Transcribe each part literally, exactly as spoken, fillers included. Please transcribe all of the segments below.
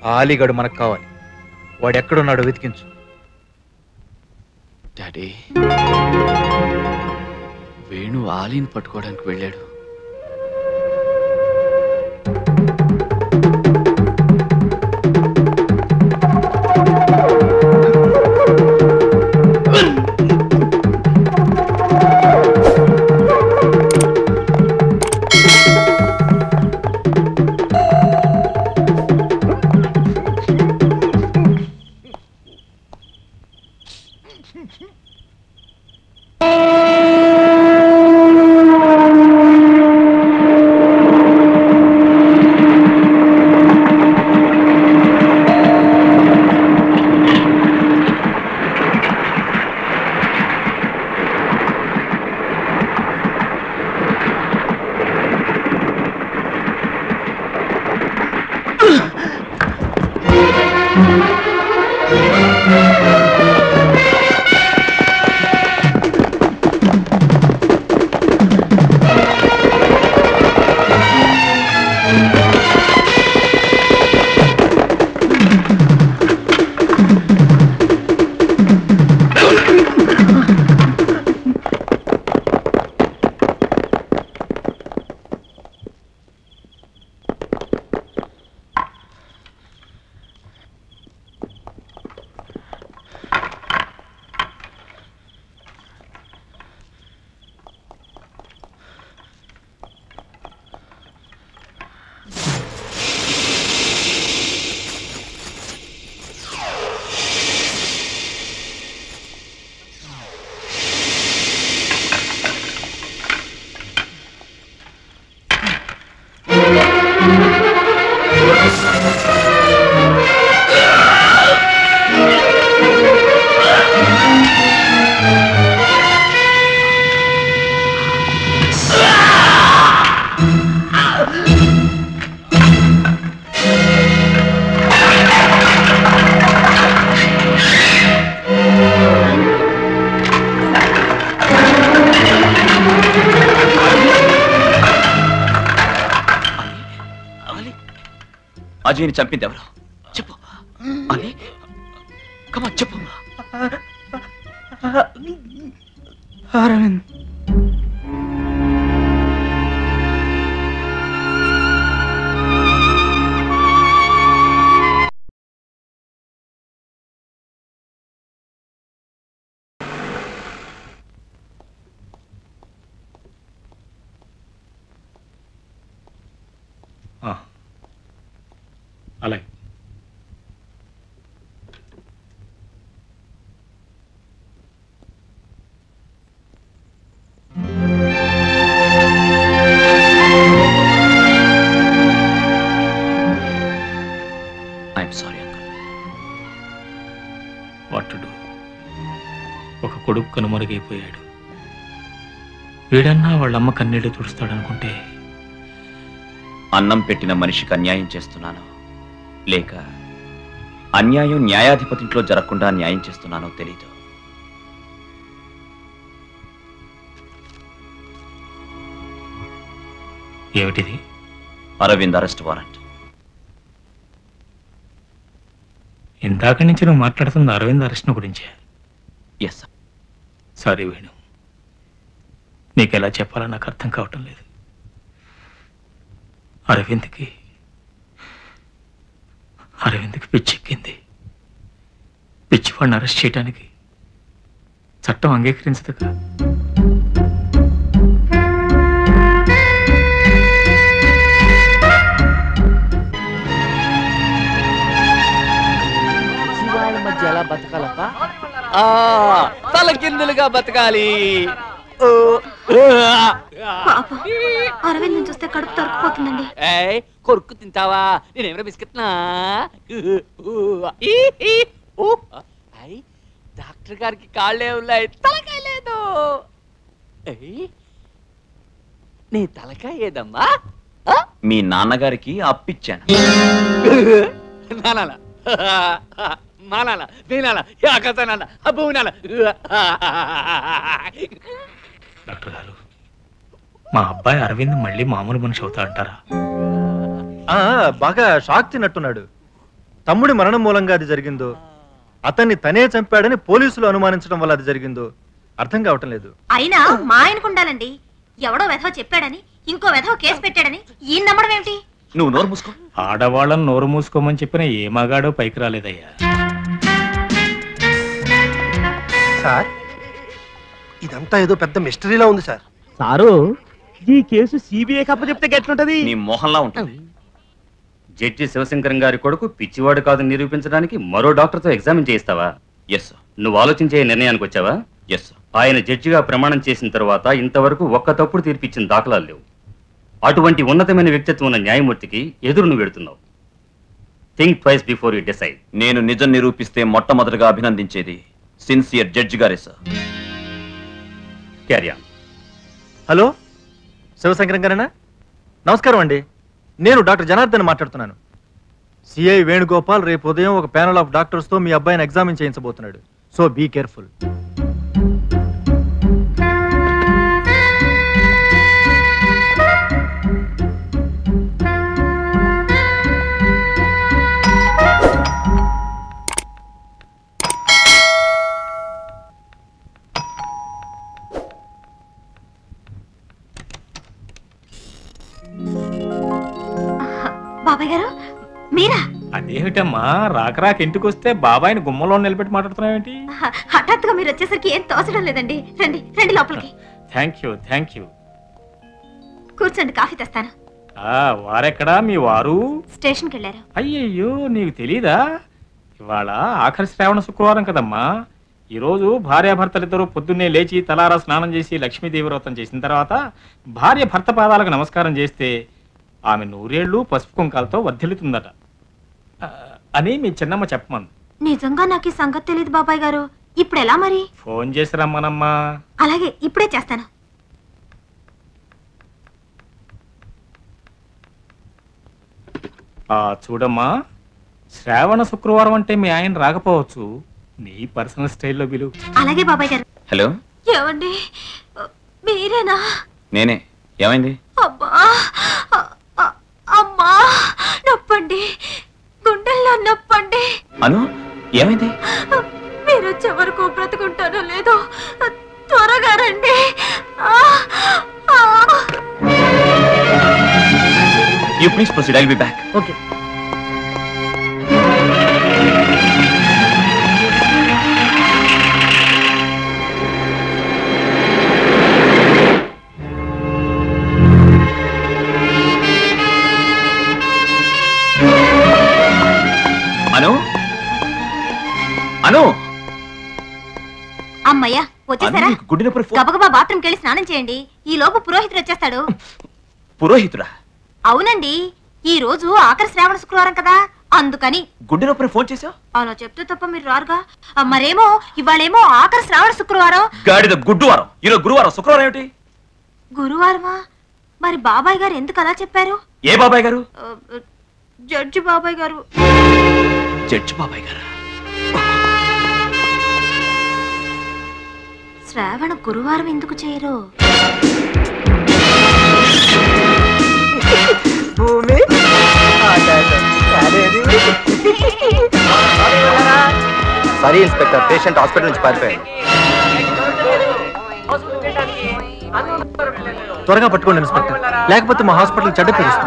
ఆలిగడు మనకు కావాలి. వాడు ఎక్కడున్నాడో వెతికించు. డాడీ, వేణు ఆలీని పట్టుకోవడానికి వెళ్ళాడు. అజయ్ని చంపింది ఎవరు? చెప్పు అని. కమా చెప్పు. అరవింద్. అలాగే. I'm sorry uncle. What to do? ఒక కొడుకు కనుమరుగైపోయాడు. వీడన్నా వాళ్ళమ్మ కన్నీళ్లు తుడుస్తాడనుకుంటే అన్నం పెట్టిన మనిషికి అన్యాయం చేస్తున్నాను, లేక అన్యాయం న్యాయాధిపతింట్లో జరగకుండా న్యాయం చేస్తున్నానో తెలీదు. ఏమిటిది? Aravind arrest warrant. ఇందాక నుంచి నువ్వు మాట్లాడుతుంది అరవింద్ అరెస్ట్ గురించే? Yes sir. సారీ వేణు, నీకెలా చెప్పాలో నాకు అర్థం కావటం లేదు. అరవింద్కి అరవింద్కి పిచ్చెక్కింది. పిచ్చివాడిని అరెస్ట్ చేయడానికి చట్టం అంగీకరించదుగా. శివాల మధ్య ఎలా బతకాలప్ప? తల కిందులుగా బతకాలి. అరవింద్ చూస్తే కడుపు తరుక్కుపోతుందండి. కొరుక్కు తింటావా? నేనేమైనా బిస్కెట్నా? డాక్టర్ గారికి కాళ్ళే ఉన్నాయి, తలకాయ లేదు. నీ తలకాయ ఏదమ్మా? మీ నాన్నగారికి అప్పిచ్చాను. నానాలా మానాలా వీనాలా యాకతనాలా అబ్బునాలా. డాక్టర్ గారు, మా అబ్బాయి అరవింద్ మళ్ళీ మామూలు మనిషి అవుతా అంటారా? బాగా షాక్ తిన్నట్టున్నాడు. తమ్ముడి మరణం మూలంగా అది జరిగిందో, అతన్ని తనే చంపాడని పోలీసులు అనుమానించడం వల్ల అది జరిగిందో అర్థం కావటం లేదు. అయినా మా ఆయనకుండాలండి. ఎవడో వెధవ చెప్పాడని, ఇంకో వెధవ కేసు పెట్టాడని ఈ నమ్మడం ఏమిటి? నువ్వు నోరు మూసుకో. ఆడవాళ్ళని నోరు మూసుకోమని చెప్పిన ఏ మగాడో పైకి రాలేదయ్యా. సార్, ఇదంతా ఏదో పెద్ద మిస్టరీలా ఉంది సార్. సారు, ఈ కేసు సిబిఐ కప్ప చెప్తే గట్లుంటది. నీ మొహంలా ఉంటుంది. జడ్జి శివశంకరం గారి కొడుకు పిచ్చివాడు కాదని నిరూపించడానికి మరో డాక్టర్తో ఎగ్జామిన్ చేయిస్తావా? Yes sir. నువ్వు ఆలోచించే నిర్ణయానికి వచ్చావా? Yes sir. ఆయన జడ్జిగా ప్రమాణం చేసిన తర్వాత ఇంతవరకు ఒక్క తప్పుడు తీర్పిచ్చిన దాఖలాలు లేవు. అటువంటి ఉన్నతమైన వ్యక్తిత్వం ఉన్న న్యాయమూర్తికి ఎదురు నువ్వు వెడుతున్నావు. Think twice before you decide. నేను నిజం నిరూపిస్తే మొట్టమొదటిగా అభినందించేది సిన్సియర్ జడ్జి గారే sir. Carry on. Hello, Sivasankaram గారేనా? నమస్కారం అండి. నేను డాక్టర్ జనార్దన్ మాట్లాడుతున్నాను. సిఐ వేణుగోపాల్ రేపు ఉదయం ఒక ప్యానల్ ఆఫ్ డాక్టర్స్తో మీ అబ్బాయిని ఎగ్జామిన్ చేయించబోతున్నాడు. So be careful. బాబాయ్ గారు మీరా? అదేమిటమ్మా, రాక రాక ఇంటికి వస్తే బాబాయిని గుమ్మలో నిలబెట్టి మాట్లాడుతున్నావేంటి? హఠాత్తుగా మీరు వచ్చేసరికి ఏం తోచడం లేదండి. రండి రండి లోపలికి. Thank you thank you. కూర్చోండి, కాఫీ తెస్తాను. ఆ వారెక్కడా మీ వారు? స్టేషన్కి వెళ్ళారు. అయ్యయ్యో, నీకు తెలీదా? ఇవాళ ఆఖరి శ్రావణ శుక్రవారం కదమ్మా. ఈరోజు భార్యాభర్తలిద్దరూ పొద్దున్నే లేచి తలారా స్నానం చేసి లక్ష్మీదేవి వ్రతం చేసిన తర్వాత భార్య భర్త పాదాలకు నమస్కారం చేస్తే ఆమె నూరేళ్లు పసుపు కుంకాలతో వర్ధిల్లుతుందట అని మీ చిన్నమ్మ చెప్పమంది. నిజంగా నాకు ఈ సంగతి తెలియదు బాబాయ్ గారు. ఇప్పుడు ఎలా మరి? ఫోన్ చేసి రమ్మనమ్మా. అలాగే, ఇప్పుడే చేస్తాను. ఆ చూడమ్మా, శ్రావణ శుక్రవారం అంటే మీ ఆయన రాకపోవచ్చు. నీ పర్సనల్ స్టైల్లో పిలువు. అలాగే బాబాయ్ గారు. హలో, ఏమండి, మీరేనా? నేనే. ఏమైంది? అబ్బా, అమ్మా, నొప్పండి, గుండెల్లో నొప్పండి. అను, ఏమైంది? మీరు వచ్చే వరకు బ్రతుకుంటారో లేదో త్వరగా రండి. You please proceed, I will be back. Okay. Anu, Anu, అమ్మయ్యా, వచ్చేసారా? గుడ్డిన గబగబా బాత్రూమ్కి వెళ్ళి స్నానం చేయండి. ఈ లోపు పురోహితుడు వచ్చేస్తాడు. పురోహితుడా? అవునండి, ఈ రోజు ఆఖరి శ్రావణ శుక్రవారం కదా, అందుకని. గుడ్డి నొప్పిని ఫోన్ చేసా? అలా చెప్తే తప్ప మీరు రారుగా. మరేమో ఇవాళేమో ఆఖరి శ్రావణ శుక్రవారం. గాడిద గుడ్డువారం. ఈరోజు గురువారం. శుక్రవారం ఏమిటి? గురువారమా? మరి బాబాయ్ గారు ఎందుకు అలా చెప్పారు? ఏ బాబాయ్ గారు? జడ్జి బాబాయ్ గారు. జడ్జి బాబాయ్ గారు. శ్రావణ గురువారం ఎందుకు చేయరు? భూమి సారీ ఇన్స్పెక్టర్, పేషెంట్ హాస్పిటల్ నుంచి పారిపోయాడు. త్వరగా పట్టుకోండి ఇన్స్పెక్టర్, లేకపోతే మా హాస్పిటల్ చెడ్డ పేరుస్తాం.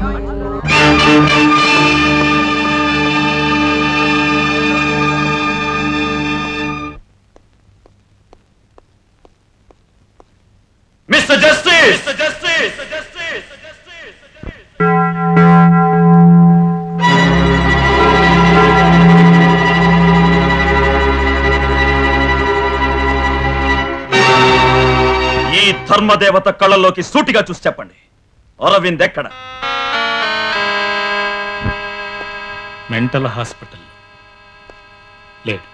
Mister Justice, Mister Justice, Justice, ఈ ధర్మదేవత కళ్ళలోకి సూటిగా చూసి చెప్పండి, అరవింద్ ఎక్కడ? మెంటల్ హాస్పిటల్ లేడు.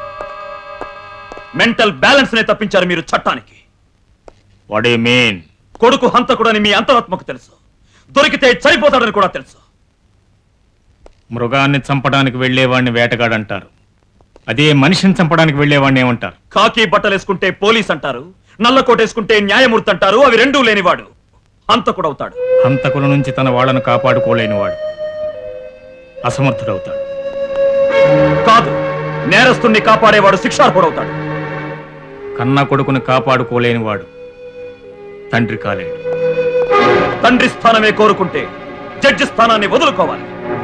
మెంటల్ బ్యాలెన్స్ నే తప్పించారు మీరు చట్టానికి. What do you mean? కొడుకు హంతకుడని మీ అంతరాత్మకు తెలుసు, దొరికితే చనిపోతాడని కూడా తెలుసు. మృగాన్ని చంపడానికి వెళ్లేవాడిని వేటగాడంటారు, అదే మనిషిని చంపడానికి వెళ్లేవాడిని ఏమంటారు? కాకి బట్టలేసుకుంటే పోలీస్ అంటారు, నల్ల కోటేసుకుంటే న్యాయమూర్తి అంటారు. అవి రెండూ లేనివాడు హంతకుడవుతాడు. హంతకుల నుంచి తన వాళ్లను కాపాడుకోలేనివాడు అసమర్థుడవుతాడు. నేరస్తుణ్ణి కాపాడేవాడు శిక్షార్హుడవుతాడు. కన్న కొడుకుని కాపాడుకోలేని వాడు తండ్రి కాలేడు. తండ్రి స్థానమే కోరుకుంటే జడ్జి స్థానాన్ని వదులుకోవాలి.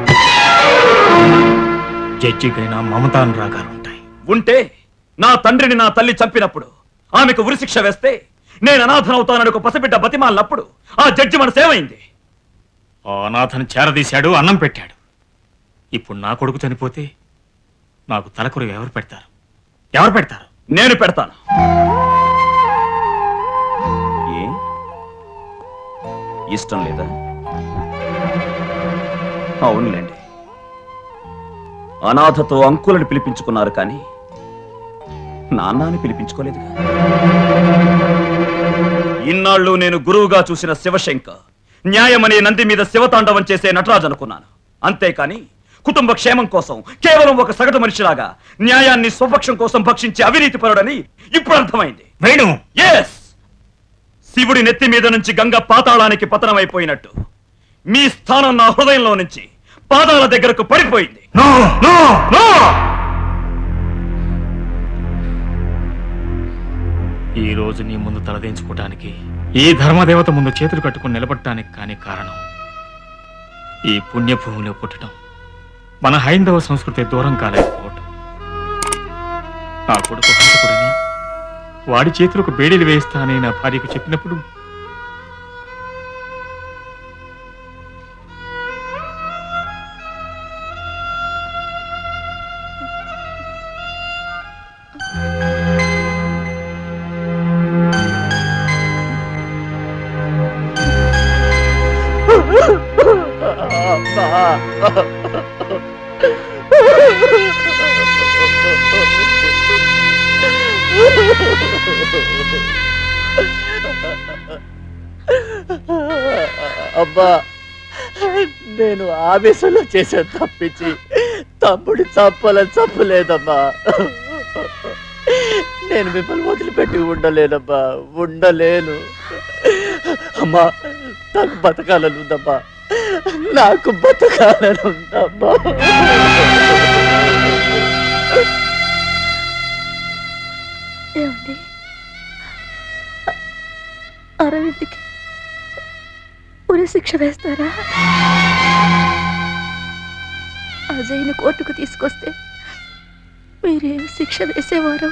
జడ్జికైనా మమతానురాగాలు ఉంటాయి. ఉంటే నా తండ్రిని నా తల్లి చంపినప్పుడు ఆమెకు ఉరిశిక్ష వేస్తే నేను అనాథనవుతానని ఒక పసిబిడ్డ బతిమాలినప్పుడు ఆ జడ్జి మన సేవైంది. ఆ అనాథను చేరదీశాడు, అన్నం పెట్టాడు. ఇప్పుడు నా కొడుకు చనిపోతే నాకు తలకొరు ఎవరు పెడతారు? ఎవరు పెడతారు? నేను పెడతాను. ఏ ఇష్టం లేదా? అవునులేండి, అనాథతో అంకులను పిలిపించుకున్నారు కానీ నాన్నని పిలిపించుకోలేదుగా. ఇన్నాళ్ళు నేను గురువుగా చూసిన శివశంకర్ న్యాయమనే నంది మీద శివతాండవం చేసే నటరాజు అనుకున్నాను. అంతేకాని కుటుంబ క్షేమం కోసం కేవలం ఒక సగటు మనిషిలాగా న్యాయాన్ని స్వపక్షం కోసం భక్షించే అవినీతి పరుడని ఇప్పుడు అర్థమైంది. వేణు, ఎస్, శివుడి నెత్తి మీద నుంచి గంగ పాతాళానికి పతనమైపోయినట్టు మీ స్థానం నా హృదయంలో నుంచి పాదాల దగ్గరకు పడిపోయింది. నో నో నో ఈ రోజు నీ ముందు తలదించుకోవటానికి, ఈ ధర్మదేవత ముందు చేతులు కట్టుకుని నిలబడటానికి కానీ కారణం ఈ పుణ్యభూమిలో పుట్టడం, మన హైందవ సంస్కృతి దూరం కాలేకపోవటం. నా కొడుకు హంతకుడని, వాడి చేతులకు బేడీలు వేస్తానని నా భార్యకు చెప్పినప్పుడు అబ్బా, నేను ఆవేశంలో చేసే తప్పించి తమ్ముడి చంపాలని చంపలేదమ్మా. నేను మిమ్మల్ని వదిలిపెట్టి ఉండలేనమ్మా, ఉండలేను. అమ్మా, నాకు బతకాలని ఉందమ్మా, నాకు బతకాలని ఉందమ్మా. ఏమండి, అరవింద్కి ఉరి శిక్ష వేస్తారా? అజయ్ని కోర్టుకు తీసుకొస్తే మీరేం శిక్ష వేసేవారు?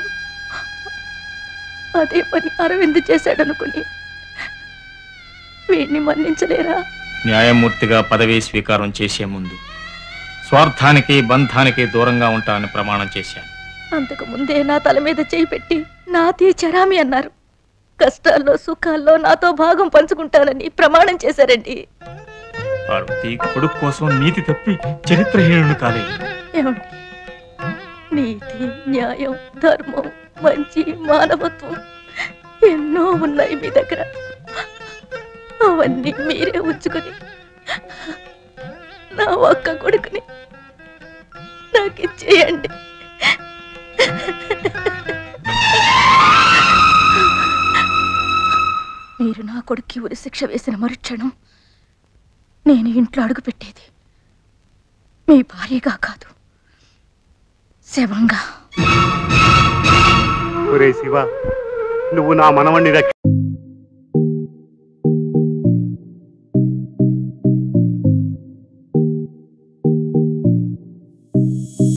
అదే పని అరవింద్ చేశాడనుకుని వీడిని మన్నించలేరా? న్యాయమూర్తిగా పదవీ స్వీకారం చేసే ముందు స్వార్థానికి బంధానికి దూరంగా ఉంటానని ప్రమాణం చేశాను. అంతకు ముందే నా తల మీద చేయి పెట్టి నాతి చరామి అన్నారు. కష్టాల్లో సుఖాల్లో నాతో భాగం పంచుకుంటానని ప్రమాణం చేశారండి. పార్వతి కొడుకు కోసం నీతి తప్పి చరిత్రహీనుడు కాలేదు. ఏమండి, నీతి, న్యాయం, ధర్మం, మంచి, మానవత్వం ఎన్నో ఉన్నాయి మీ దగ్గర. అవన్నీ మీరే ఉంచుకొని నా ఒక్క కొడుకుని నాకు ఇచ్చేయండి. మీరు నా కొడుక్కి ఉరి శిక్ష వేసిన మరుక్షణం నేను ఇంట్లో అడుగు పెట్టేది మీ భార్యగా కాదు, శవంగా. ఒరే శివ, నువ్వు నా మనవణ్ణి